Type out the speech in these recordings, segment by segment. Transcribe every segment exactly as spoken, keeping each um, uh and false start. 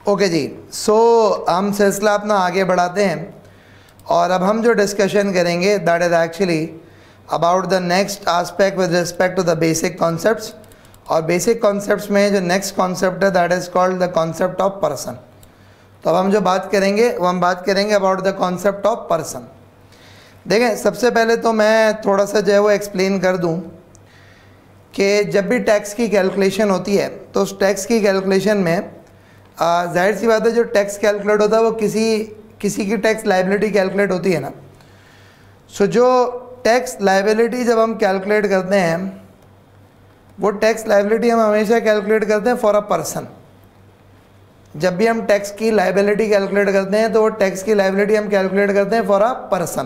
Okay जी, सो so, हम सिलसिला अपना आगे बढ़ाते हैं और अब हम जो डिस्कशन करेंगे that is actually about the next aspect with respect to the basic concepts. और बेसिक कॉन्सेप्ट्स में जो नेक्स्ट कॉन्सेप्ट है that is called the concept of person. तो अब हम जो बात करेंगे वो हम बात करेंगे about the concept of person. देखें, सबसे पहले तो मैं थोड़ा सा जो है वो एक्सप्लेन कर दूं कि जब भी टैक्स की कैलकुलेशन होती है तो उस टैक्स की कैलकुलेशन में जाहिर सी बात है जो टैक्स कैलकुलेट होता है वो किसी किसी की टैक्स लाइबिलिटी कैलकुलेट होती है ना। सो जो टैक्स लाइबिलिटी जब हम कैलकुलेट करते हैं वो टैक्स लाइबिलिटी हम हमेशा कैलकुलेट करते हैं फॉर अ पर्सन। जब भी हम टैक्स की लाइबिलिटी कैलकुलेट करते हैं तो वो टैक्स की लाइबिलिटी हम कैलकुलेट करते हैं फॉर अ पर्सन।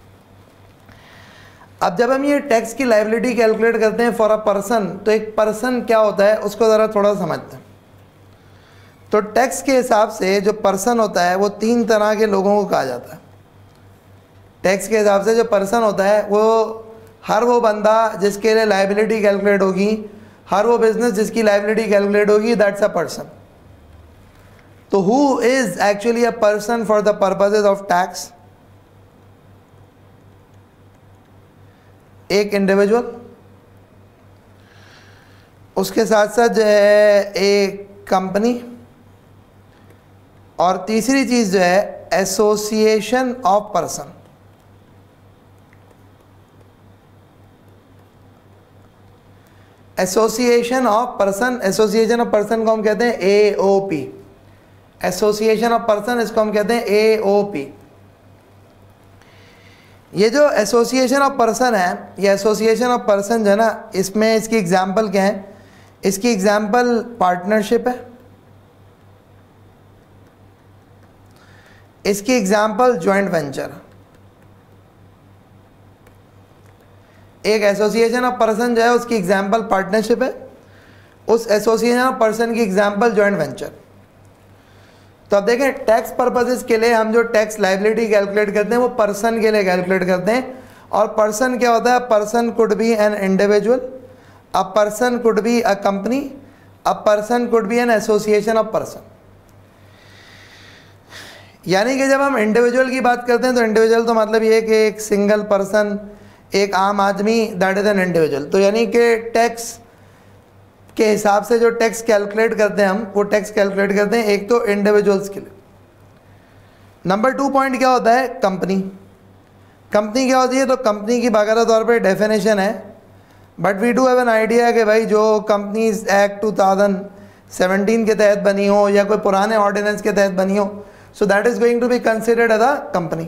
अब जब हम ये टैक्स की लाइबिलिटी कैलकुलेट करते हैं फॉर अ पर्सन तो एक पर्सन क्या होता है उसको ज़रा थोड़ा समझते हैं। तो टैक्स के हिसाब से जो पर्सन होता है वो तीन तरह के लोगों को कहा जाता है। टैक्स के हिसाब से जो पर्सन होता है वो हर वो बंदा जिसके लिए लाइबिलिटी कैलकुलेट होगी, हर वो बिजनेस जिसकी लाइबिलिटी कैलकुलेट होगी, दैट्स अ पर्सन। तो who is actually a person for the purposes of tax? एक इंडिविजुअल, उसके साथ साथ जो है एक कंपनी, और तीसरी चीज जो है association of person. Association of person, association of person को हम कहते हैं A O P. Association of person, इसको हम कहते हैं ए ओ पी। ये जो एसोसिएशन ऑफ पर्सन है, ये एसोसिएशन ऑफ पर्सन जो है ना, इसमें इसकी एग्जाम्पल क्या है? इसकी एग्जाम्पल पार्टनरशिप है, इसकी एग्जाम्पल जॉइंट वेंचर। एक एसोसिएशन ऑफ पर्सन जो है उसकी एग्जाम्पल पार्टनरशिप है, उस एसोसिएशन ऑफ पर्सन की एग्जाम्पल जॉइंट वेंचर। तो अब देखें, टैक्स पर्पसेस के लिए हम जो टैक्स लाइबिलिटी कैलकुलेट करते हैं वो पर्सन के लिए कैलकुलेट करते हैं। और पर्सन क्या होता है? Person could be an individual, a person could be a company, a person could be an association of person. यानी कि जब हम इंडिविजुअल की बात करते हैं तो इंडिविजुअल तो मतलब ये है कि एक सिंगल पर्सन, एक आम आदमी, दैट इज एन इंडिविजुअल। तो यानी कि टैक्स के हिसाब से जो टैक्स कैलकुलेट करते हैं हम, वो टैक्स कैलकुलेट करते हैं एक तो इंडिविजुअल्स के लिए। नंबर टू पॉइंट क्या होता है? कंपनी। कंपनी क्या होती है? तो कंपनी की बाकायदा तौर पे डेफिनेशन है, but we do have an idea कि भाई जो companies act two thousand seventeen के तहत बनी हो या कोई पुराने ऑर्डिनेंस के तहत बनी हो, so that is going to be considered as a company.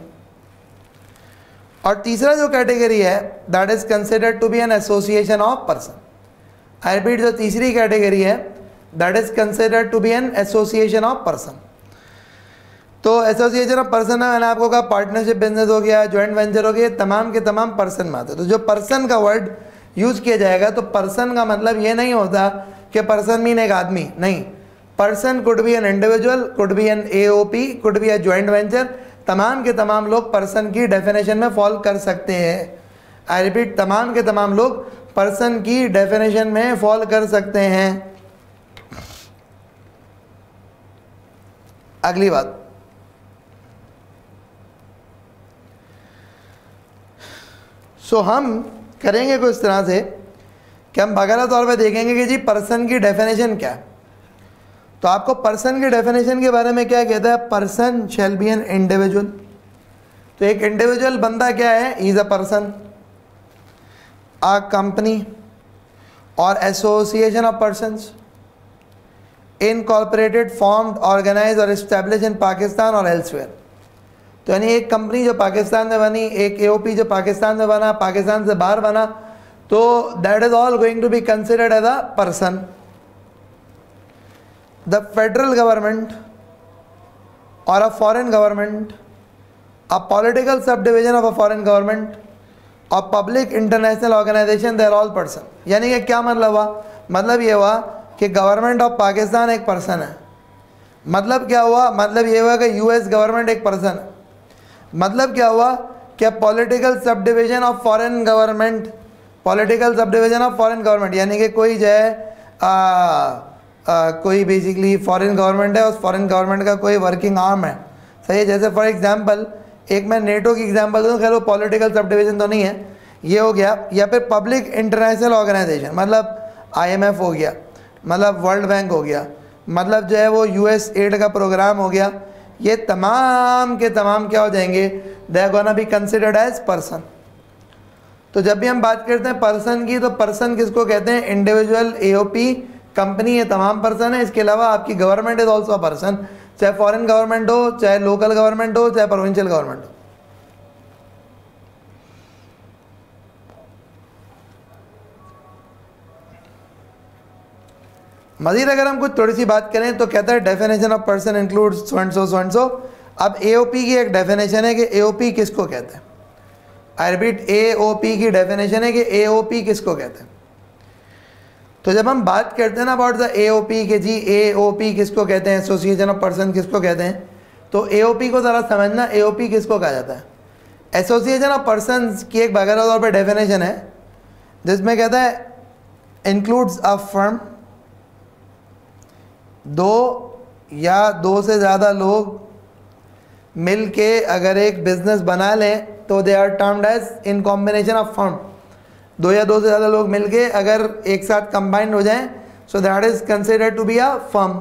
और तीसरा जो कैटेगरी है that is considered to be an association of person. I repeat, जो तीसरी कैटेगरी है that is considered to be an association of person. तो association of person है, मैंने आपको कहा पार्टनरशिप बिजनेस हो गया, जॉइंट वेंचर हो गया, तमाम के तमाम पर्सन में आते हैं। तो जो पर्सन का वर्ड यूज किया जाएगा तो पर्सन का मतलब ये नहीं होता कि पर्सन मीन एक आदमी, नहीं। Person could be an individual, could be an A O P, could be a joint venture, तमाम के तमाम लोग पर्सन की डेफिनेशन में फॉल कर सकते हैं। आई रिपीट, तमाम के तमाम लोग पर्सन की डेफिनेशन में फॉल कर सकते हैं। अगली बात, सो so, हम करेंगे कुछ इस तरह से कि हम बाकायदा तौर पे देखेंगे कि जी पर्सन की डेफिनेशन क्या है। तो आपको पर्सन की डेफिनेशन के बारे में क्या कहता है? Person shall be an individual. तो एक इंडिविजुअल बंदा क्या है? Is a person, a company और association of persons incorporated, formed, organise और एस्टेब्लिश इन पाकिस्तान और एल्सवेयर। तो यानी एक कंपनी जो पाकिस्तान में बनी, एक एओपी जो पाकिस्तान में बना, पाकिस्तान से बाहर बना, तो that is all going to be considered as a person. The federal government और a foreign government, a political sub division of a foreign government और public international organisation, they are all person. यानी कि क्या मतलब हुआ? मतलब ये हुआ कि गवर्नमेंट ऑफ पाकिस्तान एक पर्सन है। मतलब क्या हुआ? मतलब ये हुआ कि यूएस गवर्नमेंट एक पर्सन है। मतलब क्या हुआ कि political sub division of foreign government, political sub division of foreign government, यानी कि कोई जो है कोई बेसिकली फॉरेन गवर्नमेंट है, उस फॉरेन गवर्नमेंट का कोई वर्किंग आर्म है, सही है। जैसे फॉर एग्जांपल एक मैं नेटो की एग्जांपल दूँ, खैर वो पॉलिटिकल सब डिवीजन तो नहीं है, ये हो गया। या फिर पब्लिक इंटरनेशनल ऑर्गेनाइजेशन, मतलब आईएमएफ हो गया, मतलब वर्ल्ड बैंक हो गया, मतलब जो है वो यूएस एड का प्रोग्राम हो गया, ये तमाम के तमाम क्या हो जाएंगे, they are gonna be considered as person. तो जब भी हम बात करते हैं पर्सन की, तो पर्सन किसको कहते हैं, इंडिविजुअल, एओपी, कंपनी, ये तमाम पर्सन है। इसके अलावा आपकी गवर्नमेंट इज ऑल्सो पर्सन, चाहे फॉरेन गवर्नमेंट हो, चाहे लोकल गवर्नमेंट हो, चाहे प्रोविंशियल गवर्नमेंट हो। मजीद अगर हम कुछ थोड़ी सी बात करें तो कहता है definition of person includes so and so so and so. अब एओपी की एक डेफिनेशन है कि एओपी किसको कहते हैं। आई रिपीट, एओपी की डेफिनेशन है कि एओपी किसको कहते हैं। तो जब हम बात करते हैं ना अबाउट द एओपी के जी एओपी किसको कहते हैं, एसोसिएशन ऑफ पर्सन किसको कहते हैं, तो एओपी को ज़रा समझना, एओपी किसको कहा जाता है। एसोसिएशन ऑफ पर्सन की एक बगैर तौर पर डेफिनेशन है जिसमें कहता है इंक्लूड्स अ फर्म, दो या दो से ज़्यादा लोग मिल के अगर एक बिजनेस बना लें तो they are termed as in combination of firm. दो या दो से ज़्यादा लोग मिलके अगर एक साथ कंबाइंड हो जाएं, so that is considered to be a firm.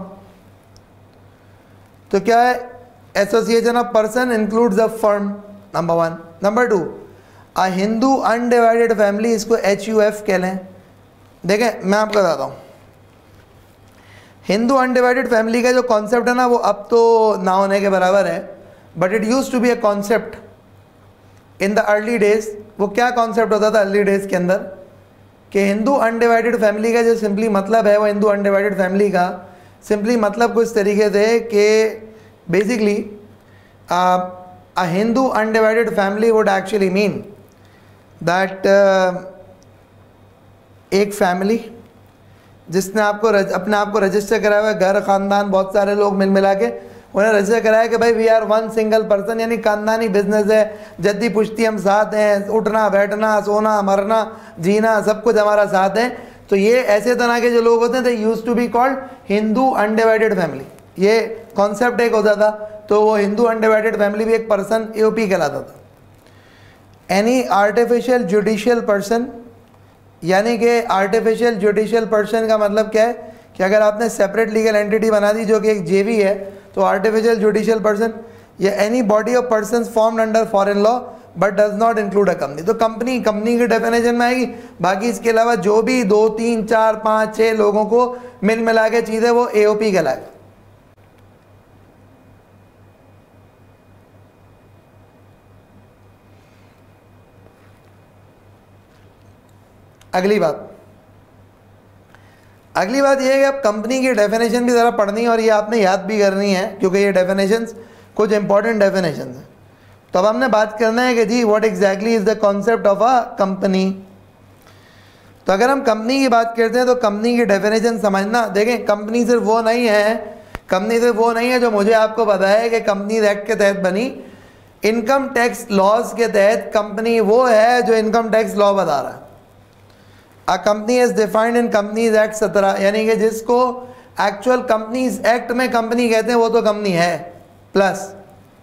तो क्या है, association of person includes a firm, number one. Number two, a Hindu undivided family, इसको एच यू एफ कह लें। देखें मैं आपको बताता हूँ, हिंदू अनडिवाइडेड फैमिली का जो कॉन्सेप्ट है ना, वो अब तो ना होने के बराबर है, but it use to be a concept in the early days. वो क्या कॉन्सेप्ट होता था अर्ली डेज के अंदर, कि हिंदू अनडिवाइडेड फैमिली का जो सिंपली मतलब है, वो हिंदू अनडिवाइडेड फैमिली का सिंपली मतलब कुछ तरीके से कि basically a Hindu undivided family would actually mean that एक फैमिली जिसने आपको रज, अपने आप को रजिस्टर कराया हुआ है, घर ख़ानदान बहुत सारे लोग मिल मिला के उन्हें रजिस्टर कराया कि भाई we are one single person, यानी खानदानी बिजनेस है, जद्दी पुश्ती हम साथ हैं, उठना बैठना सोना मरना जीना सब कुछ हमारा साथ है। तो ये ऐसे तरह के जो लोग होते हैं, they used to be called Hindu undivided family. ये कॉन्सेप्ट एक होता था, तो वो हिंदू अनडिवाइडेड फैमिली भी एक पर्सन एओपी कहलाता था। एनी आर्टिफिशियल जुडिशियल पर्सन, यानी कि आर्टिफिशियल जुडिशियल पर्सन का मतलब क्या है कि अगर आपने सेपरेट लीगल एंटिटी बना दी जो कि एक जेवी है, तो आर्टिफिशियल जुडिशियल पर्सन या any body of persons formed under foreign law but does not include a company. तो कंपनी कंपनी की डेफिनेशन में आएगी, बाकी इसके अलावा जो भी दो तीन चार पाँच छः लोगों को मिल मिला के चीज़ है वो एओपी कहलाएगा। अगली बात अगली बात यह है कि अब कंपनी की डेफिनेशन भी ज़रा पढ़नी है और ये आपने याद भी करनी है, क्योंकि ये डेफिनेशंस कुछ इंपॉर्टेंट डेफिनेशंस हैं। तो अब हमने बात करना है कि जी what exactly is the concept of a company. तो अगर हम कंपनी की बात करते हैं तो कंपनी की डेफिनेशन समझना, देखें कंपनी सिर्फ वो नहीं है, कंपनी सिर्फ वो नहीं है जो मुझे आपको पता है कि कंपनीज एक्ट के तहत बनी। इनकम टैक्स लॉज के तहत कंपनी वो है जो इनकम टैक्स लॉ बता रहा है। A company is defined in companies act सत्रह, यानी कि जिसको एक्चुअल कंपनीज एक्ट में कंपनी कहते हैं वो तो कंपनी है। Plus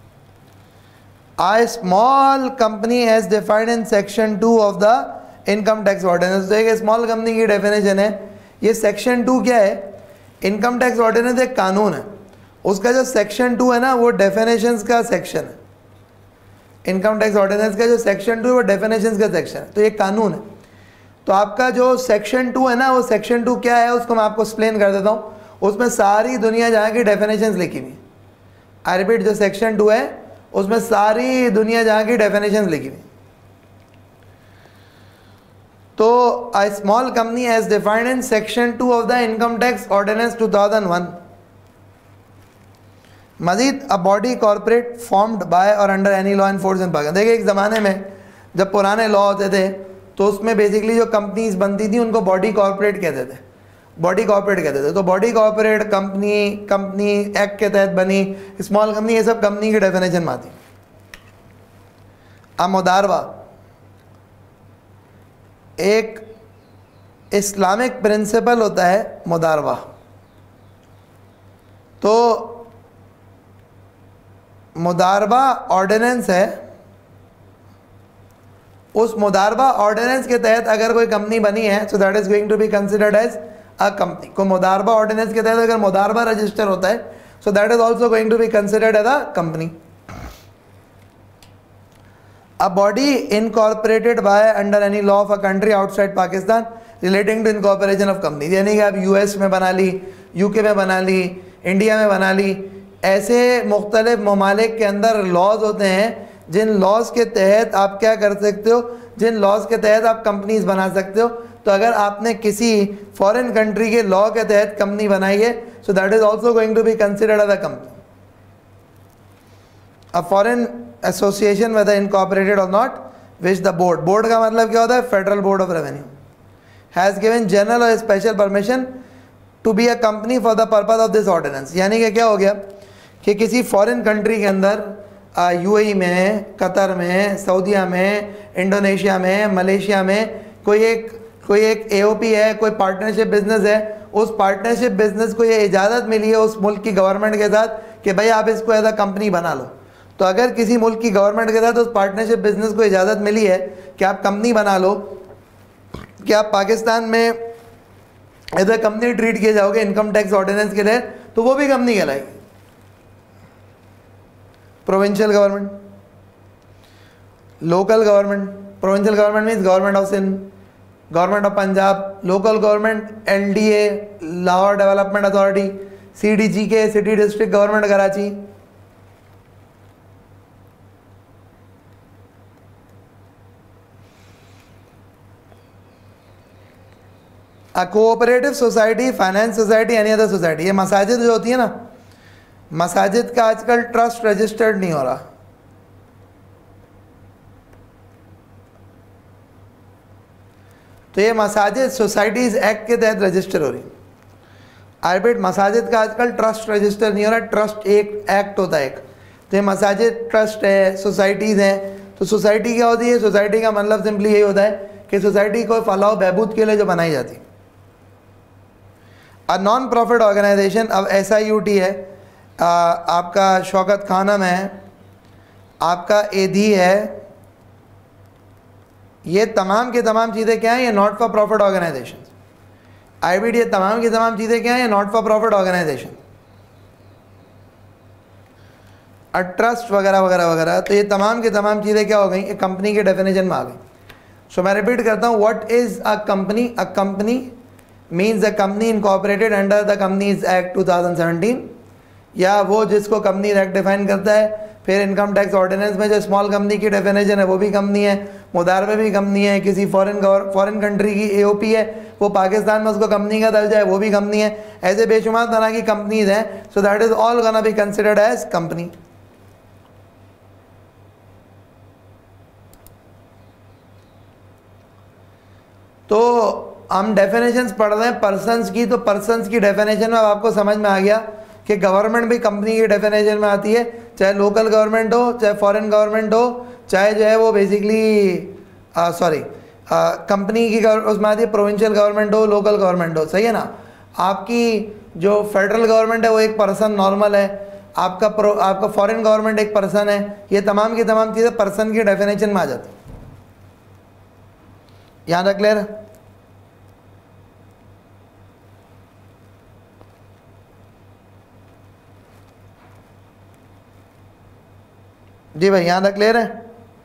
a small company as defined in section two of the income tax ordinance. तो एक स्मॉल कंपनी की डेफिनेशन है, ये सेक्शन टू क्या है, इनकम टैक्स ऑर्डिनेंस एक कानून है, उसका जो सेक्शन टू है ना वो डेफिनेशंस का सेक्शन है। इनकम टैक्स ऑर्डिनेंस का जो सेक्शन टू है वो डेफिनेशंस का सेक्शन है, तो ये कानून है। तो आपका जो सेक्शन टू है ना, वो सेक्शन टू क्या है उसको मैं आपको एक्सप्लेन कर देता हूँ। उसमें सारी दुनिया जहाँ की डेफिनेशंस लिखी हुई, आई रिपीट, जो सेक्शन टू है उसमें सारी दुनिया जहाँ की डेफिनेशंस लिखी हुई। तो a small company as defined in section two of the income tax ordinance two thousand one. मजीद a body corporate formed by और under any law in force in Pakistan. देखिए एक ज़माने में जब पुराने लॉ होते थे तो उसमें बेसिकली जो कंपनीज बनती थी उनको बॉडी कॉर्पोरेट कहते थे, बॉडी कॉर्पोरेट कहते थे। तो body corporate company company act के तहत बनी, स्मॉल कंपनी, ये सब कंपनी की डेफिनेशन में आती। अब मुदारवा एक इस्लामिक प्रिंसिपल होता है, मुदारवा तो मुदारबा ऑर्डिनेंस है, उस मुदारबा ऑर्डिनेंस के तहत अगर कोई कंपनी बनी है so that is going to be considered as a company. को मुदारबा ऑर्डिनेंस के तहत अगर मुदारबा रजिस्टर होता है so that is also going to be considered as a company. A body incorporated by under any law of a country outside Pakistan relating to incorporation of company, यानी कि आप यूएस में बना ली, यूके में बना ली, India में बना ली, ऐसे मुख्तलिफ ममालिक के अंदर लॉज होते हैं जिन लॉज के तहत आप क्या कर सकते हो, जिन लॉज के तहत आप कंपनीज बना सकते हो। तो अगर आपने किसी फॉरेन कंट्री के लॉ के तहत कंपनी बनाई है so that is also going to be considered as a company. A foreign association whether incorporated और not which the board, board का मतलब क्या होता है, federal board of revenue, has given general और special permission to be a company for the purpose of this ordinance. यानी कि क्या हो गया कि किसी फॉरेन कंट्री के अंदर यूएई में, कतर में, सऊदीया में, इंडोनेशिया में, मलेशिया में कोई एक कोई एक एओपी है, कोई पार्टनरशिप बिजनेस है, उस पार्टनरशिप बिजनेस को ये इजाज़त मिली है उस मुल्क की गवर्नमेंट के साथ कि भाई आप इसको एज अ कंपनी बना लो। तो अगर किसी मुल्क की गवर्नमेंट के साथ उस पार्टनरशिप बिजनेस को इजाज़त मिली है कि आप कंपनी बना लो, कि आप पाकिस्तान में एज अ कंपनी ट्रीट किए जाओगे इनकम टैक्स ऑर्डिनेंस के लिए, तो वो भी कंपनी कहलाएगी। Provincial government, local government, provincial government means government of Sindh, government of Punjab, local government LDA Lahore development authority, CDG K city district government Karachi, a cooperative society, finance society, any other society. ये मसाजिद जो होती है ना, मसाजिद का आजकल ट्रस्ट रजिस्टर्ड नहीं हो रहा, तो ये मसाजिद सोसाइटीज एक्ट के तहत रजिस्टर हो रही। आरबिट मसाजिद का आजकल ट्रस्ट रजिस्टर नहीं हो रहा, ट्रस्ट एक एक्ट होता है एक, तो ये मसाजिद ट्रस्ट है, सोसाइटीज़ हैं। तो सोसाइटी क्या होती है, सोसाइटी का मतलब सिंपली यही होता है कि सोसाइटी को फलाह बहबूद के लिए जो बनाई जाती है। अ नॉन प्रॉफिट ऑर्गेनाइजेशन, अब एस आई यू टी है, आ, आपका शौकत खानम है, आपका एधी है, ये तमाम की तमाम चीज़ें क्या हैं, ये not for profit organisation. IBD ये तमाम की तमाम चीज़ें क्या हैं, ये not for profit organisation. A trust वगैरह वगैरह वगैरह, तो ये तमाम की तमाम चीज़ें क्या हो गई, ये कंपनी के डेफिनेशन में आ गई। सो मैं रिपीट करता हूँ, what is a company? A company means a company incorporated under the companies act two thousand seventeen, या वो जिसको कंपनी एक्ट डिफाइन करता है। फिर इनकम टैक्स ऑर्डिनेंस में जो स्मॉल कंपनी की डेफिनेशन है वो भी कंपनी है, मुदारबे भी कंपनी है, किसी फॉरेन फॉरेन कंट्री की एओपी है वो पाकिस्तान में उसको कंपनी का दर्जा है वो भी कंपनी है। ऐसे बेशुमार तरह की कंपनीज हैं, so that is all gonna be considered as company. तो हम डेफिनेशंस पढ़ रहे हैं पर्सन्स की, तो पर्सन्स की डेफिनेशन में अब आपको समझ में आ गया कि गवर्नमेंट भी कंपनी की डेफिनेशन में आती है, चाहे लोकल गवर्नमेंट हो, चाहे फॉरेन गवर्नमेंट हो, चाहे जो है वो बेसिकली सॉरी कंपनी की उसमें आती है, प्रोविंशियल गवर्नमेंट हो, लोकल गवर्नमेंट हो, सही है ना। आपकी जो फेडरल गवर्नमेंट है वो एक पर्सन नॉर्मल है, आपका प्रो आपका फॉरेन गवर्नमेंट एक पर्सन है, ये तमाम की तमाम चीज़ें पर्सन की डेफिनेशन में आ जाती है। यहाँ तक क्लियर? जी भाई, यहाँ तक क्लियर है?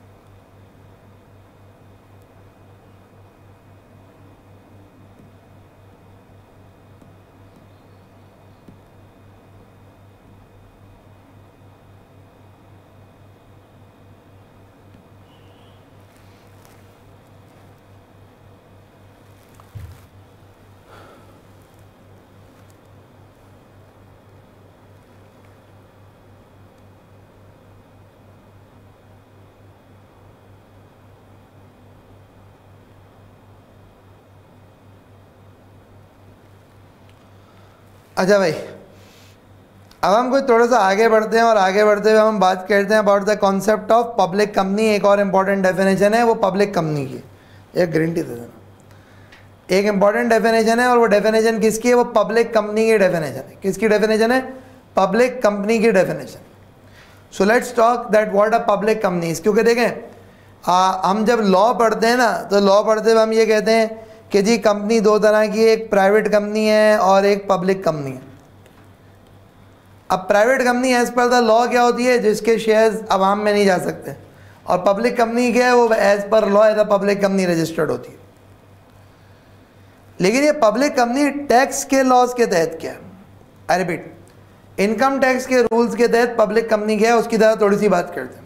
अच्छा भाई, अब हम कुछ थोड़ा सा आगे बढ़ते हैं और आगे बढ़ते हुए हम बात करते हैं about the concept of public company. एक और इम्पॉर्टेंट डेफिनेशन है वो पब्लिक कंपनी की, एक ग्रीन टी दे देना। एक इम्पॉर्टेंट डेफिनेशन है और वो डेफिनेशन किसकी है? वो पब्लिक कंपनी की डेफिनेशन है। किसकी डेफिनेशन है? पब्लिक कंपनी की definition. So let's talk that what a public companies, क्योंकि देखें आ, हम जब लॉ पढ़ते हैं ना, तो लॉ पढ़ते हुए हम ये कहते हैं कि जी कंपनी दो तरह की, एक प्राइवेट कंपनी है और एक पब्लिक कंपनी है। अब private company as per the law क्या होती है, जिसके शेयर्स अवाम में नहीं जा सकते, और पब्लिक कंपनी क्या है, वो as per law as a public company registered होती है। लेकिन ये पब्लिक कंपनी टैक्स के लॉज के तहत क्या है, आई रिपीट, इनकम टैक्स के रूल्स के तहत पब्लिक कंपनी क्या है, उसकी तरह थोड़ी सी बात करते हैं।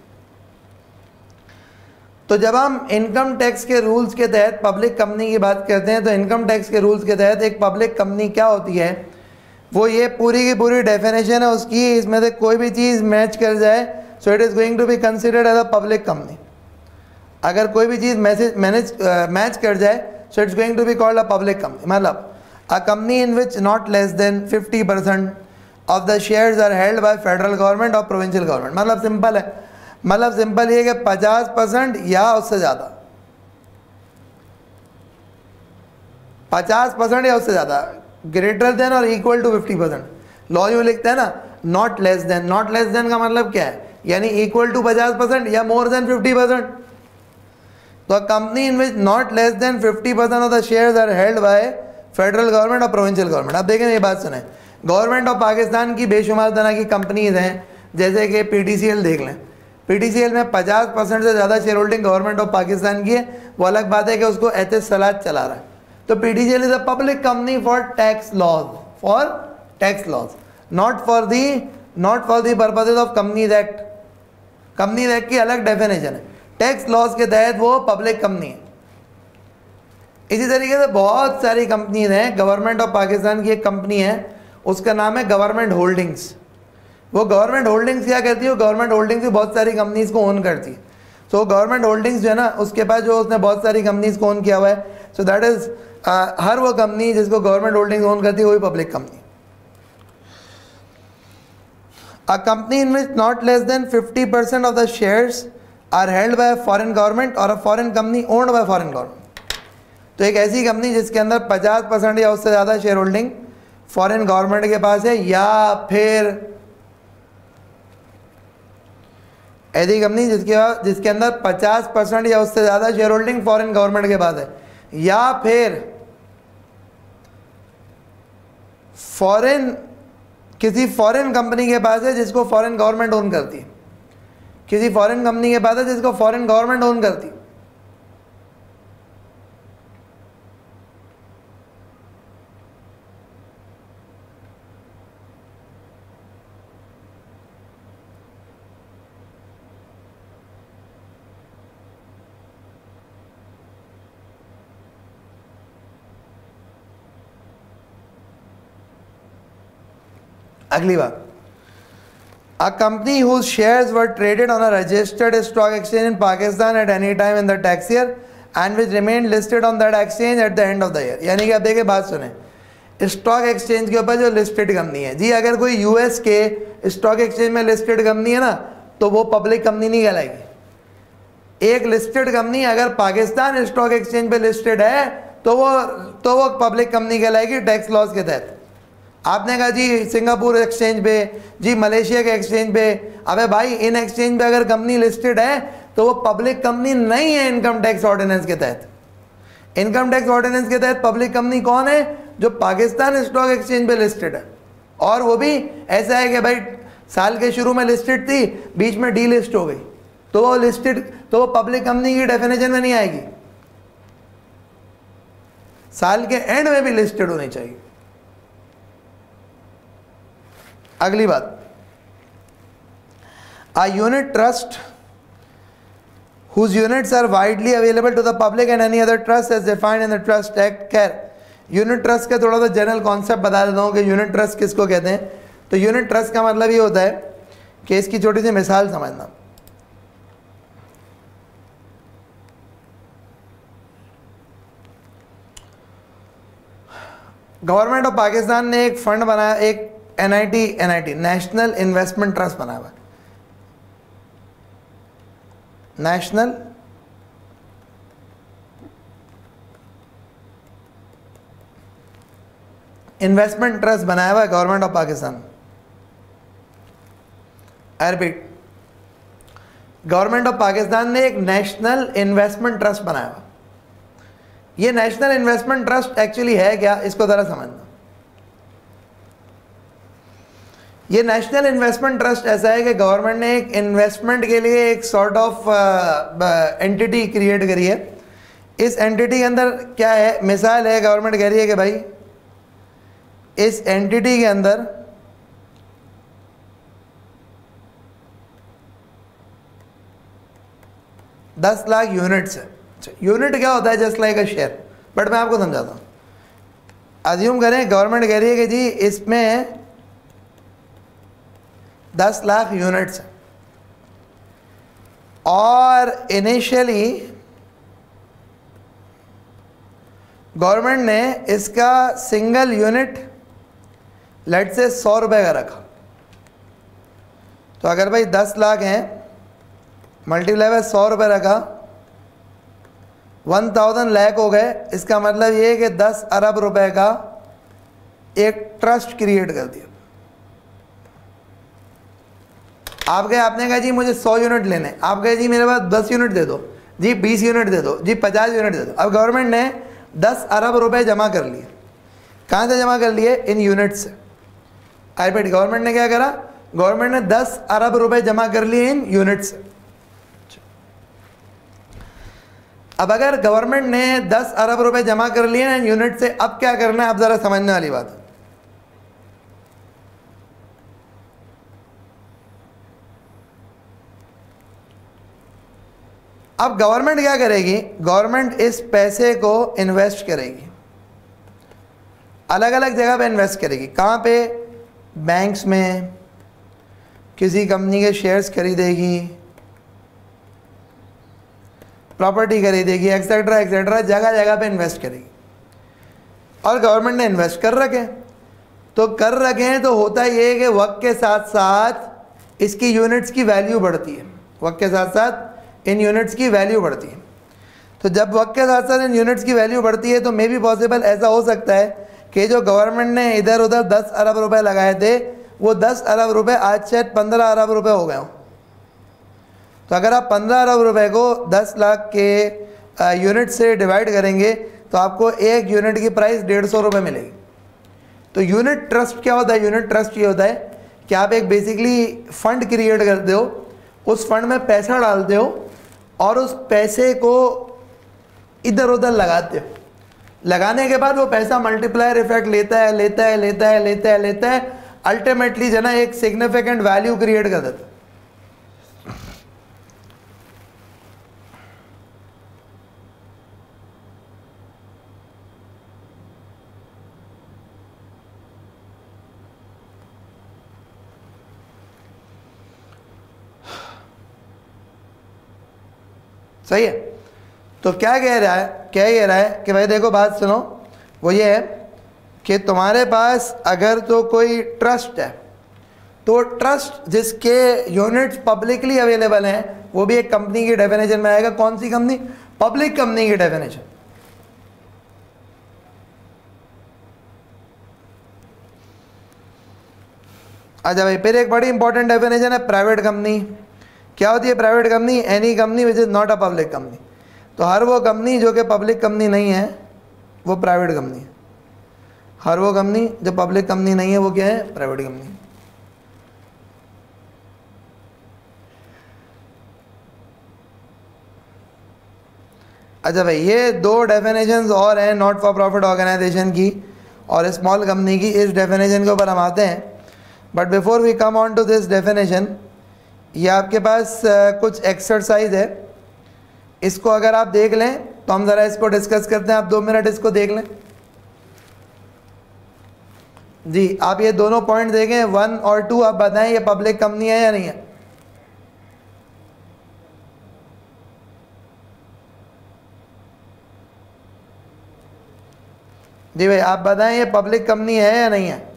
तो जब हम इनकम टैक्स के रूल्स के तहत पब्लिक कंपनी की बात करते हैं, तो इनकम टैक्स के रूल्स के तहत एक पब्लिक कंपनी क्या होती है, वो ये पूरी की पूरी डेफिनेशन है उसकी, इसमें से कोई भी चीज़ मैच कर जाए, so it is going to be considered as a public company. अगर कोई भी चीज़ मैसेज मैनेज मैच कर जाए, so it's going to be called a public company. मतलब a company in which not less than fifty percent of the shares are held by federal government और provincial government. मतलब simple है, मतलब simple ये कि पचास परसेंट या उससे ज़्यादा, पचास परसेंट या उससे ज़्यादा, ग्रेटर देन और equal to fifty percent. Law यूँ लिखते हैं ना, not less than, not less than का मतलब क्या है, यानी इक्वल टू पचास परसेंट या मोर देन फिफ्टी परसेंट। तो company in which not less than fifty percent of the shares are held by federal government और प्रोविंशियल गवर्नमेंट। अब देखें ये बात सुने, गवर्नमेंट ऑफ पाकिस्तान की बेशुमार तरह की कंपनीज हैं, जैसे कि पीटीसीएल देख लें, पीटीसीएल में पचास परसेंट से ज़्यादा share holding government of Pakistan की है। वो अलग बात है कि उसको एच एस सलाद चला रहा है। तो PTCL is a public company for tax laws, for tax laws, not for the not for the purposes of companies act. Companies act की अलग डेफिनेशन है, टैक्स लॉज के तहत वो पब्लिक कंपनी है। इसी तरीके से बहुत सारी कंपनीज हैं। गवर्नमेंट ऑफ पाकिस्तान की एक कंपनी है, उसका नाम है गवर्नमेंट होल्डिंग्स। वो गवर्नमेंट होल्डिंग्स क्या करती है, वो गवर्नमेंट होल्डिंग्स भी बहुत सारी कंपनीज को ओन करती है। सो गवर्नमेंट होल्डिंग्स जो है ना, उसके पास जो उसने बहुत सारी कंपनीज को ओन किया हुआ है, सो दैट इज हर वो कंपनी जिसको गवर्नमेंट होल्डिंग्स ओन करती है वही public company. A company in which not less than fifty percent of the shares are held by foreign government और a foreign company owned by foreign government. तो एक ऐसी company जिसके अंदर पचास परसेंट या उससे ज़्यादा शेयर होल्डिंग फॉरेन गवर्नमेंट के पास है, या फिर ऐसी कंपनी जिसके जिसके अंदर पचास परसेंट या उससे ज़्यादा शेयर होल्डिंग फॉरेन गवर्नमेंट के पास है, या फिर फॉरेन किसी फॉरेन कंपनी के पास है जिसको फॉरेन गवर्नमेंट ओन करती है, किसी फॉरेन कंपनी के पास है जिसको फॉरेन गवर्नमेंट ओन करती है। अगली बात, a company whose shares were traded on a registered stock exchange in Pakistan at any time in the tax year and which remain listed on that exchange at the end of the year. यानी कि आप देखिए, बात सुने, stock exchange के ऊपर जो listed company है जी, अगर कोई यूएस के स्टॉक एक्सचेंज में लिस्टेड कंपनी है ना, तो वो पब्लिक कंपनी नहीं कहलाएगी। एक लिस्टेड कंपनी अगर पाकिस्तान स्टॉक एक्सचेंज पे लिस्टेड है तो वो तो वो पब्लिक कंपनी कहलाएगी टैक्स लॉज के तहत। आपने कहा जी सिंगापुर एक्सचेंज पे, जी मलेशिया के एक्सचेंज पे, अबे भाई इन एक्सचेंज पे अगर कंपनी लिस्टेड है तो वो पब्लिक कंपनी नहीं है इनकम टैक्स ऑर्डिनेंस के तहत। इनकम टैक्स ऑर्डिनेंस के तहत पब्लिक कंपनी कौन है, जो पाकिस्तान स्टॉक एक्सचेंज पे लिस्टेड है, और वो भी ऐसा है कि भाई साल के शुरू में लिस्टेड थी, बीच में डी लिस्ट हो गई, तो वो लिस्टेड तो वो पब्लिक कंपनी की डेफिनेशन में नहीं आएगी। साल के एंड में भी लिस्टेड होनी चाहिए। अगली बात, a unit trust whose units are widely available to the public and any other trust as defined in the Trust Act। खैर यूनिट ट्रस्ट का थोड़ा सा जनरल कॉन्सेप्ट बता देता हूँ कि यूनिट ट्रस्ट किसको कहते हैं। तो यूनिट ट्रस्ट का मतलब ये होता है कि इसकी छोटी सी मिसाल समझना। गवर्नमेंट ऑफ पाकिस्तान ने एक फंड बनाया, एक NIT NIT national investment trust बनाया हुआ है, नेशनल इन्वेस्टमेंट ट्रस्ट बनाया हुआ है government of Pakistan. I repeat, government of Pakistan ने एक नेशनल इन्वेस्टमेंट ट्रस्ट बनाया हुआ। ये नेशनल इन्वेस्टमेंट ट्रस्ट एक्चुअली है क्या, इसको ज़रा समझना। ये नेशनल इन्वेस्टमेंट ट्रस्ट ऐसा है कि गवर्नमेंट ने एक इन्वेस्टमेंट के लिए एक सॉर्ट ऑफ एंटिटी क्रिएट करी है। इस एंटिटी के अंदर क्या है, मिसाल है, गवर्नमेंट कह रही है कि भाई इस एंटिटी के अंदर दस लाख यूनिट्स है। यूनिट क्या होता है, just like a share, but मैं आपको समझाता हूँ। अज्यूम करें गवर्नमेंट कह रही है कि जी इसमें दस लाख यूनिट्स हैं और इनिशियली गवर्नमेंट ने इसका सिंगल यूनिट लेट से सौ रुपये का रखा। तो अगर भाई दस लाख हैं मल्टीप्लाई बाय सौ रुपये रखा, वन थाउजेंड लाख हो गए। इसका मतलब ये है कि दस अरब रुपए का एक ट्रस्ट क्रिएट कर दिया। आप गए, आपने कहा जी मुझे सौ यूनिट लेने, आप गए जी मेरे पास दस यूनिट दे दो, जी बीस यूनिट दे दो, जी पचास यूनिट दे दो। अब गवर्नमेंट ने दस अरब रुपए जमा कर लिए। कहाँ से जमा कर लिए, इन यूनिट से। आई रिपीट, गवर्नमेंट ने क्या करा, गवर्नमेंट ने दस अरब रुपए जमा कर लिए इन यूनिट से। अब अगर गवर्नमेंट ने दस अरब रुपए जमा कर लिए ना यूनिट से, अब क्या करना है, अब जरा समझने वाली बात है। अब गवर्नमेंट क्या करेगी, गवर्नमेंट इस पैसे को इन्वेस्ट करेगी, अलग अलग जगह पे इन्वेस्ट करेगी। कहाँ पे, बैंक्स में, किसी कंपनी के शेयर्स खरीदेगी, प्रॉपर्टी खरीदेगी, एक्सेट्रा एक्सेट्रा, जगह जगह पे इन्वेस्ट करेगी। और गवर्नमेंट ने इन्वेस्ट कर रखे, तो कर रखे हैं तो होता ये है कि वक्त के साथ साथ इसकी यूनिट्स की वैल्यू बढ़ती है। वक्त के साथ साथ इन यूनिट्स की वैल्यू बढ़ती है। तो जब वक्त के साथ साथ इन यूनिट्स की वैल्यू बढ़ती है तो मे बी पॉसिबल ऐसा हो सकता है कि जो गवर्नमेंट ने इधर उधर दस अरब रुपए लगाए थे, वो दस अरब रुपए आज शायद पंद्रह अरब रुपए हो गए हों। तो अगर आप पंद्रह अरब रुपए को दस लाख के यूनिट से डिवाइड करेंगे तो आपको एक यूनिट की प्राइस डेढ़ सौ रुपये मिलेगी। तो यूनिट ट्रस्ट क्या होता है, यूनिट ट्रस्ट ये होता है कि आप एक बेसिकली फ़ंड क्रिएट करते हो, उस फंड में पैसा डालते हो और उस पैसे को इधर उधर लगाते हो। लगाने के बाद वो पैसा मल्टीप्लायर इफेक्ट लेता है लेता है लेता है लेता है लेता है अल्टीमेटली जो ना एक सिग्निफिकेंट वैल्यू क्रिएट कर देता है। सही है। तो क्या कह रहा है, क्या कह रहा है कि भाई देखो बात सुनो, वो ये है कि तुम्हारे पास अगर तो कोई ट्रस्ट है, तो ट्रस्ट जिसके यूनिट्स पब्लिकली अवेलेबल हैं वो भी एक कंपनी की डेफिनेशन में आएगा। कौन सी कंपनी, पब्लिक कंपनी की डेफिनेशन। अच्छा भाई, फिर एक बड़ी इंपॉर्टेंट डेफिनेशन है प्राइवेट कंपनी। क्या होती है private company, any company which is not a public company. तो हर वो कंपनी जो कि पब्लिक कंपनी नहीं है वो प्राइवेट कंपनी है। हर वो कंपनी जो पब्लिक कंपनी नहीं है वो क्या है, प्राइवेट कंपनी। अच्छा भाई, ये दो डेफिनेशंस और हैं नॉट फॉर प्रॉफिट ऑर्गेनाइजेशन की और स्मॉल कंपनी की। इस डेफिनेशन के ऊपर हम आते हैं, but before we come on to this definition, ये आपके पास uh, कुछ एक्सरसाइज है, इसको अगर आप देख लें तो हम ज़रा इसको डिस्कस करते हैं। आप दो मिनट इसको देख लें जी। आप ये दोनों पॉइंट देखें, वन और टू, आप बताएं ये पब्लिक कंपनी है या नहीं है। जी भाई आप बताएं ये पब्लिक कंपनी है या नहीं है।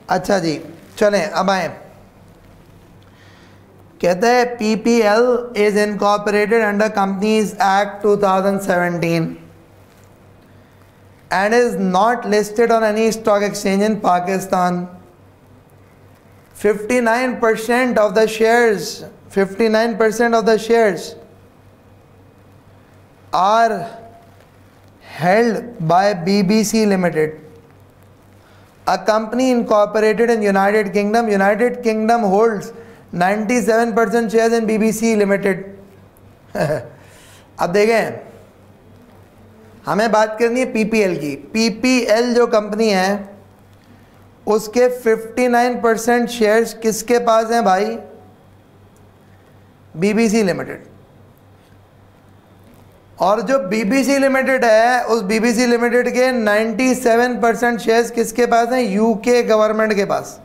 अच्छा जी, चलें अब आए। कहते हैं PPL is incorporated under companies act two thousand seventeen and is not listed on any stock exchange in Pakistan. fifty-nine percent of the shares, fifty-nine percent of the shares are held by B B C Limited, a company incorporated in United Kingdom. United Kingdom holds ninety-seven percent shares in B B C Limited. अब देखें, हमें बात करनी है PPL की। PPL जो company है उसके उनसठ परसेंट शेयर्स किसके पास हैं भाई? BBC limited. और जो बीबीसी लिमिटेड है उस बीबीसी लिमिटेड के सत्तानवे परसेंट शेयर्स किसके पास हैं? यूके गवर्नमेंट के पास।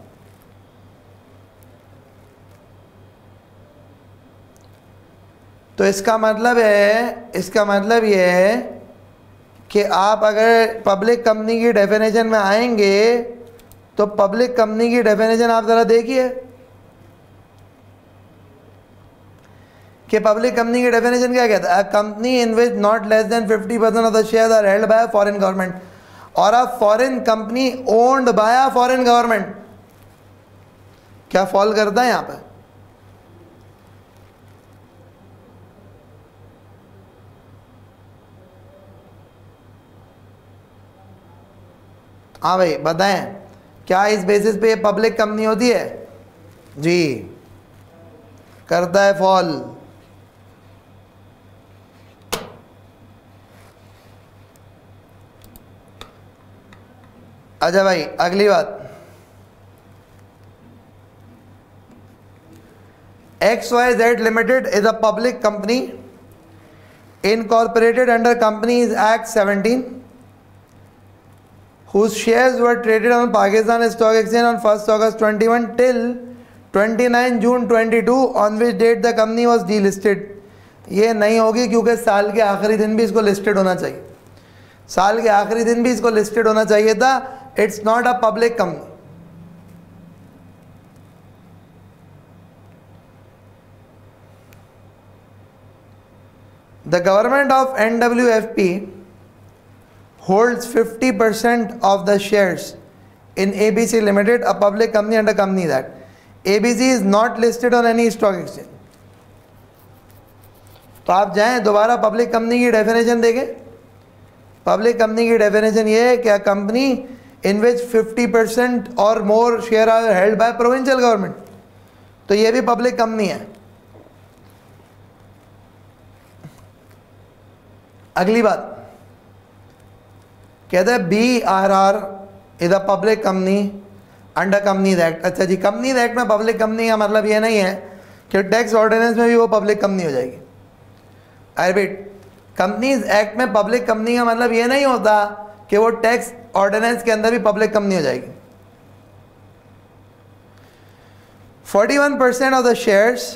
तो इसका मतलब है इसका मतलब ये है कि आप अगर पब्लिक कंपनी की डेफिनेशन में आएंगे तो पब्लिक कंपनी की डेफिनेशन आप ज़रा देखिए कि पब्लिक कंपनी की डेफिनेशन क्या कहता है? A company in which not less than fifty percent of the shares are held by foreign government, और a foreign company owned by a foreign government. क्या फॉल करता है यहाँ पे? हाँ भाई बताएं, क्या इस बेसिस पे पब्लिक कंपनी होती है? जी, करता है फॉल। अच्छा भाई अगली बात, X Y Z limited is a public company incorporated under companies act seventeen whose shares were traded on Pakistan Stock Exchange on first August twenty-one till twenty-nine June twenty-two, on which date the company was delisted. ये नहीं होगी क्योंकि साल के आखिरी दिन भी इसको लिस्टेड होना चाहिए। साल के आखिरी दिन भी इसको लिस्टेड होना चाहिए था। It's not a public company. The government of N W F P holds fifty percent of the shares in A B C Limited, a public company under Companies Act. A B C is not listed on any stock exchange. तो आप जाएं दोबारा public company की definition देखें। Public company की definition ये है कि a company in which fifty percent or more share are held by provincial government, तो ये भी पब्लिक कंपनी है। अगली बात कहते हैं B R R is a public company under companies act. अच्छा जी, कंपनीज एक्ट में पब्लिक कंपनी का मतलब ये नहीं है कि टैक्स ऑर्डिनेंस में भी वो पब्लिक कंपनी हो जाएगी। आई रिपीट, कंपनीज एक्ट में पब्लिक कंपनी का मतलब ये नहीं होता कि वो टैक्स ऑर्डिनेंस के अंदर भी पब्लिक कंपनी हो जाएगी। forty-one percent of the shares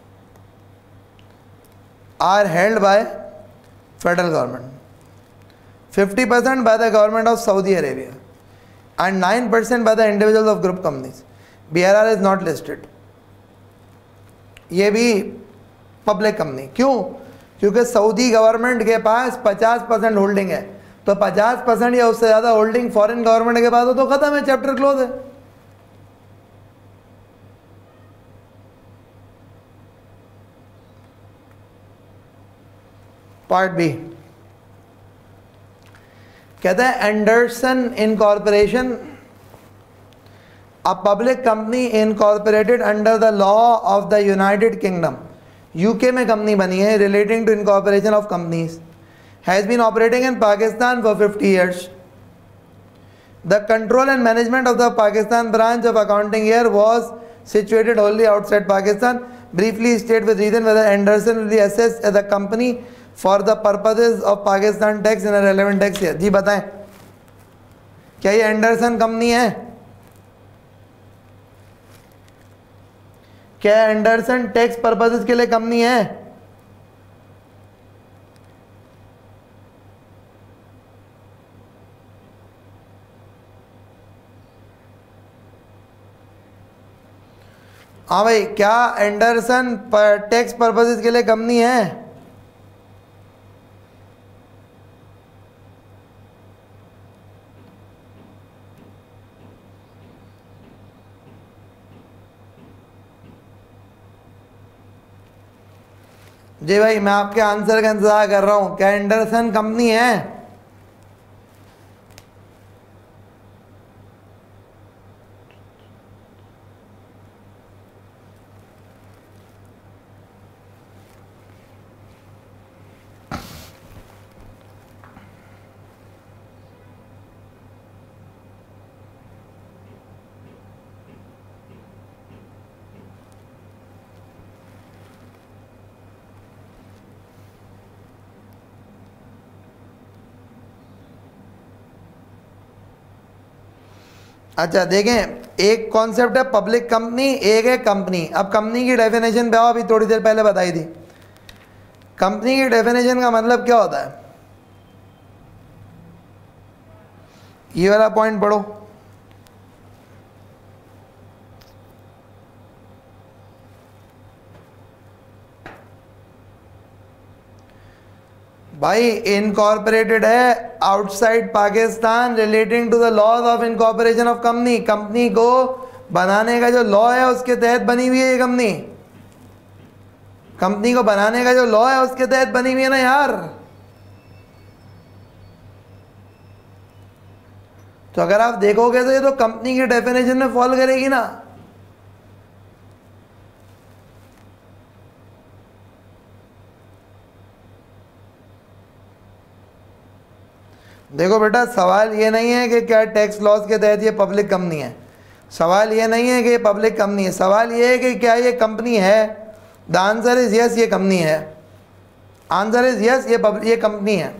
are held by federal government, fifty percent by the government of Saudi Arabia, and nine percent by the individuals of group companies. B R R is not listed. ये भी public company. क्यों? क्योंकि Saudi government के पास पचास percent holding है, तो पचास percent या उससे ज़्यादा होल्डिंग फॉरेन गवर्नमेंट के पास हो तो ख़त्म है, चैप्टर क्लोज है। पार्ट बी कहता है Anderson incorporation, a public company incorporated under the law of the United Kingdom, UK में कंपनी बनी है, relating to incorporation of companies, has been operating in Pakistan for fifty years. The control and management of the Pakistan branch of accounting year was situated wholly outside Pakistan. Briefly state with reason whether Anderson will be assessed as a company for the purposes of Pakistan tax in a relevant tax year. जी बताएं, क्या ये Anderson company है? क्या Anderson tax purposes के लिए company है? हाँ भाई, क्या एंडरसन पर टैक्स पर्पसेस के लिए कंपनी है? जी भाई, मैं आपके आंसर का इंतजार कर रहा हूं। क्या एंडरसन कंपनी है? अच्छा देखें, एक कॉन्सेप्ट है पब्लिक कंपनी, एक है कंपनी। अब कंपनी की डेफिनेशन पे आओ, अभी थोड़ी देर पहले बताई थी। कंपनी की डेफिनेशन का मतलब क्या होता है? ये वाला पॉइंट पढ़ो। भाई इनकॉर्पोरेटेड है outside Pakistan relating to the laws of incorporation of company. Company को बनाने का जो लॉ है उसके तहत बनी हुई है ये कंपनी। कंपनी को बनाने का जो लॉ है उसके तहत बनी हुई है ना यार। तो अगर आप देखोगे तो ये तो कंपनी की डेफिनेशन में फॉल करेगी ना। देखो बेटा, सवाल ये नहीं है कि क्या टैक्स लॉज के तहत ये पब्लिक कंपनी है। सवाल ये नहीं है कि ये पब्लिक कंपनी है। सवाल ये है कि क्या ये कंपनी है। द आंसर इज यस, ये कंपनी है। आंसर इज यस, ये ये कंपनी है।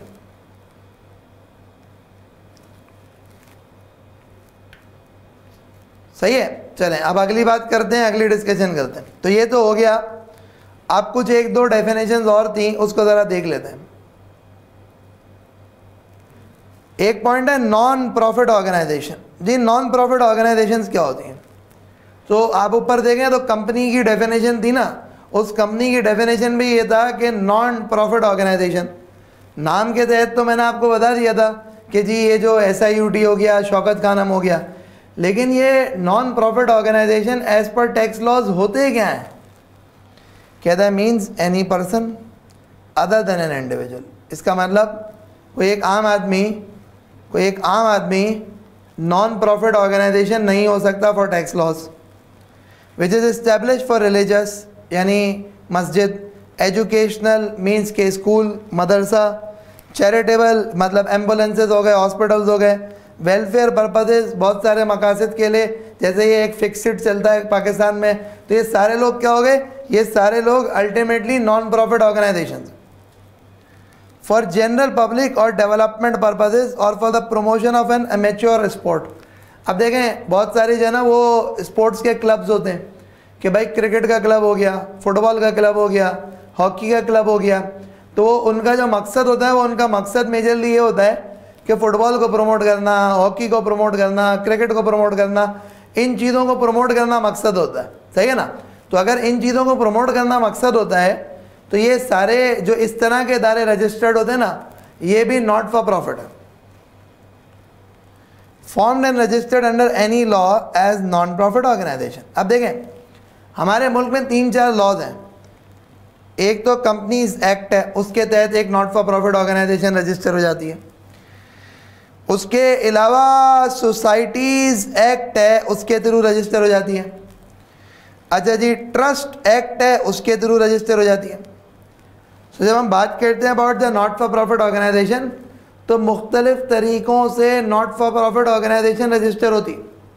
सही है। चलें अब अगली बात करते हैं, अगली डिस्कशन करते हैं। तो ये तो हो गया। अब कुछ एक दो डेफिनेशंस और थी, उसको ज़रा देख लेते हैं। एक पॉइंट है नॉन प्रॉफिट ऑर्गेनाइजेशन। जी, नॉन प्रॉफिट ऑर्गेनाइजेशंस क्या होती हैं? तो आप ऊपर देखें तो कंपनी की डेफिनेशन थी ना, उस कंपनी की डेफिनेशन भी ये था कि नॉन प्रॉफिट ऑर्गेनाइजेशन। नाम के तहत तो मैंने आपको बता दिया था कि जी ये जो एस आई यू टी हो गया, शौकत खानम हो गया, लेकिन ये नॉन प्रॉफिट ऑर्गेनाइजेशन एज पर टैक्स लॉज होते क्या हैं? कहता है means any person other than an individual. इसका मतलब कोई एक आम आदमी कोई एक आम आदमी नॉन प्रॉफिट ऑर्गेनाइजेशन नहीं हो सकता for tax laws, which is establish for religious यानी मस्जिद, एजुकेशनल मीन्स के स्कूल मदरसा, चैरिटेबल मतलब एम्बुलेंसेज हो गए, हॉस्पिटल्स हो गए, वेलफेयर पर्पजेज बहुत सारे मकासद के लिए, जैसे ये एक फिक्स्ड चलता है पाकिस्तान में। तो ये सारे लोग क्या हो गए? ये सारे लोग ultimately non profit organisation for general public और डेवलपमेंट पर्पजेज और for the promotion of an amateur sport. अब देखें बहुत सारी जो है ना वो स्पोर्ट्स के क्लब्स होते हैं कि भाई क्रिकेट का क्लब हो गया, फुटबॉल का क्लब हो गया, हॉकी का क्लब हो गया। तो उनका जो मकसद होता है वो उनका मकसद मेजरली ये होता है कि फ़ुटबॉल को प्रमोट करना, हॉकी को प्रमोट करना, क्रिकेट को प्रमोट करना, इन चीज़ों को प्रमोट करना मकसद होता है। सही है ना? तो अगर इन चीज़ों को प्रमोट करना मकसद होता है तो ये सारे जो इस तरह के इदारे रजिस्टर्ड होते हैं ना, ये भी नॉट फॉर प्रॉफिट है, formed and registered under any law as non profit organisation. अब देखें हमारे मुल्क में तीन चार लॉज हैं। एक तो कंपनीज एक्ट है, उसके तहत एक not for profit organisation register हो जाती है। उसके अलावा सोसाइटीज़ एक्ट है, उसके थ्रू रजिस्टर हो जाती है। अच्छा जी, ट्रस्ट एक्ट है, उसके थ्रू रजिस्टर हो जाती है। तो जब हम बात करते हैं about the not for profit organisation, तो मुख्तलिफ तरीक़ों से not for profit organisation register होती।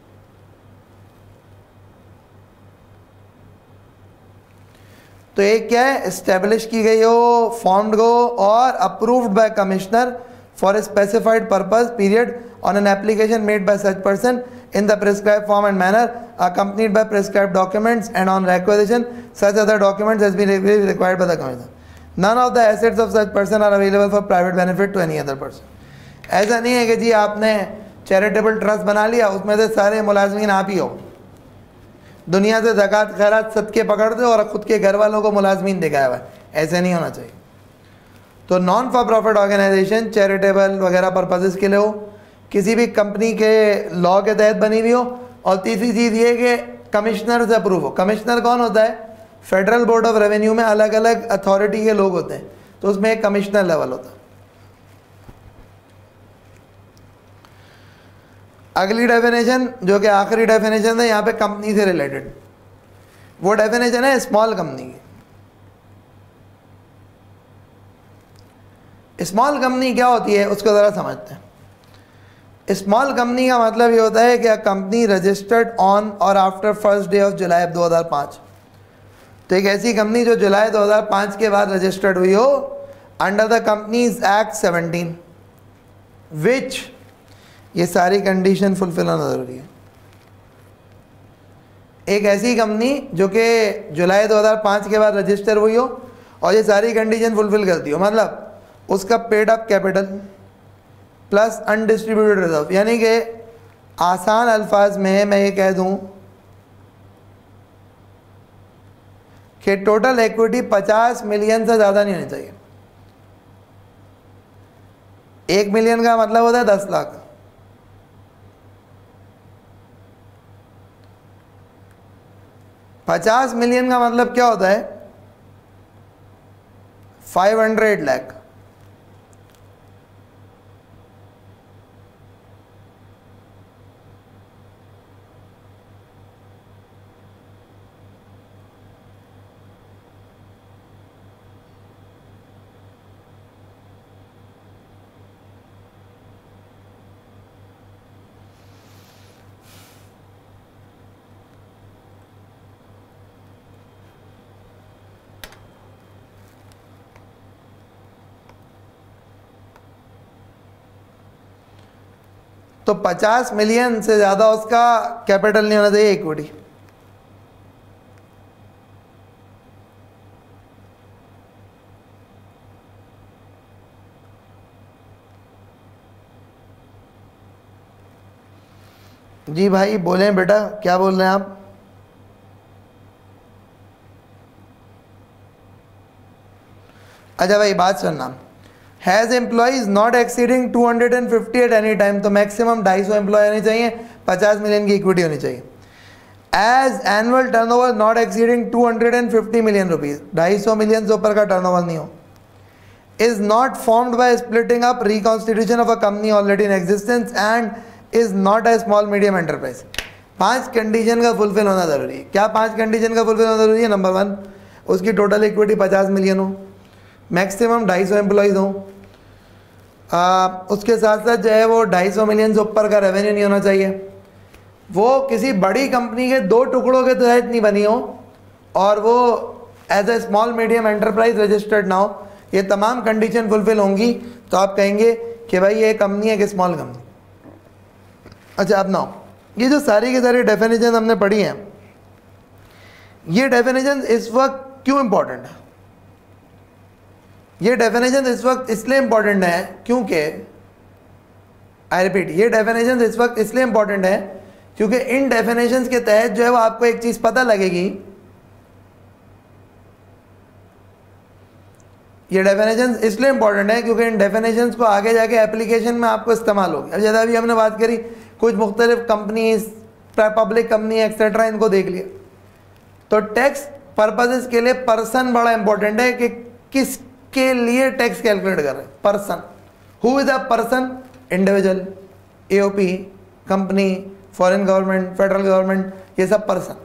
तो एक क्या है? इस्टेब्लिश की गई हो, फॉर्म्ड हो और approved by commissioner for a specified purpose period on an application made by such person in the prescribed form and manner, accompanied by prescribed documents, and on requisition such other documents as be required by the commission. None of the assets of such person are available for private benefit to any other person. ऐसा नहीं है कि जी आपने charitable trust बना लिया, उसमें से सारे मुलाजमीन आप ही हो। दुनिया से ज़कात खैरात सदके पकड़ते हो और खुद के घर वालों को मुलाजमीन दिखाया हुआ है, ऐसे नहीं होना चाहिए। तो non for profit organisation charitable वगैरह पर्पसेस के लिए हो, किसी भी कंपनी के लॉ के तहत बनी हुई हो, और तीसरी चीज़ ये कि कमिश्नर से अप्रूव हो। कमिश्नर कौन होता है? फेडरल बोर्ड ऑफ रेवेन्यू में अलग अलग अथॉरिटी के लोग होते हैं, तो उसमें एक कमिश्नर लेवल होता है। अगली डेफिनेशन जो कि आखिरी डेफिनेशन है यहाँ पे कंपनी से रिलेटेड, वो डेफिनेशन है स्मॉल कंपनी की। स्मॉल कंपनी क्या होती है उसको ज़रा समझते हैं। स्मॉल कंपनी का मतलब ये होता है कि a company registered on or after first day of July दो हज़ार पाँच। तो एक ऐसी कंपनी जो जुलाई दो हज़ार पाँच के बाद रजिस्टर्ड हुई हो under the companies act seventeen, which, ये सारी कंडीशन फुलफिल होना ज़रूरी है। एक ऐसी कंपनी जो कि जुलाई दो हज़ार पाँच के बाद रजिस्टर हुई हो और ये सारी कंडीशन फुलफिल करती हो, मतलब उसका paid up capital plus undistributed reserve, यानी कि आसान अल्फाज में मैं ये कह दूं कि टोटल इक्विटी पचास मिलियन से ज़्यादा नहीं होनी चाहिए। एक मिलियन का मतलब होता है दस लाख। पचास मिलियन का मतलब क्या होता है? Five hundred lakh. तो पचास मिलियन से ज़्यादा उसका कैपिटल नहीं होना चाहिए, इक्विटी। जी भाई बोलें बेटा, क्या बोल रहे हैं आप? अच्छा भाई बात सुनना। Has employees not exceeding two hundred fifty at any time, तो मैक्सिमम ढाई सौ एम्प्लॉय होने चाहिए, पचास मिलियन की इक्विटी होनी चाहिए। As annual turnover not exceeding two hundred fifty million rupees, ढाई सौ मिलियन से ऊपर का टर्नओवर नहीं हो। Is not formed by splitting up reconstitution of a company already in existence and is not a small medium enterprise. पांच condition का fulfil होना जरूरी है। क्या पांच कंडीशन का फुलफिल होना जरूरी है? नंबर वन, उसकी टोटल इक्विटी पचास मिलियन हो, मैक्सिमम ढाई सौ एम्प्लॉयज़ हों, उसके साथ साथ जो है वो ढाई सौ मिलियन से ऊपर का रेवेन्यू नहीं होना चाहिए, वो किसी बड़ी कंपनी के दो टुकड़ों के तहत नहीं बनी हो, और वो as a small medium enterprise registered ना हो। ये तमाम कंडीशन फुलफिल होंगी तो आप कहेंगे कि भाई ये कंपनी है कि स्मॉल कंपनी। अच्छा अब ना, ये जो सारी की सारी डेफिनेशन हमने पढ़ी हैं, ये डेफिनेशन इस वक्त क्यों इंपॉर्टेंट है? ये डेफिनेशन इस वक्त इसलिए इंपॉर्टेंट है क्योंकि, आई रिपीट, ये डेफिनेशन इस वक्त इसलिए इंपॉर्टेंट है क्योंकि इन डेफिनेशंस के तहत जो है वो आपको एक चीज पता लगेगी। ये डेफिनेशन इसलिए इंपॉर्टेंट है क्योंकि इन डेफिनेशंस को आगे जाके एप्लीकेशन में आपको इस्तेमाल होगी। अब जैसा अभी हमने बात करी, कुछ मुख्तलिफ कंपनीज, पब्लिक कंपनी एक्सेट्रा, इनको देख लिया, तो टैक्स पर्पसेस के लिए पर्सन बड़ा इंपॉर्टेंट है कि किस के लिए टैक्स कैलकुलेट कर रहे हैं। Person, who is a person? Individual, AOP, company, foreign government, federal government, ये सब पर्सन।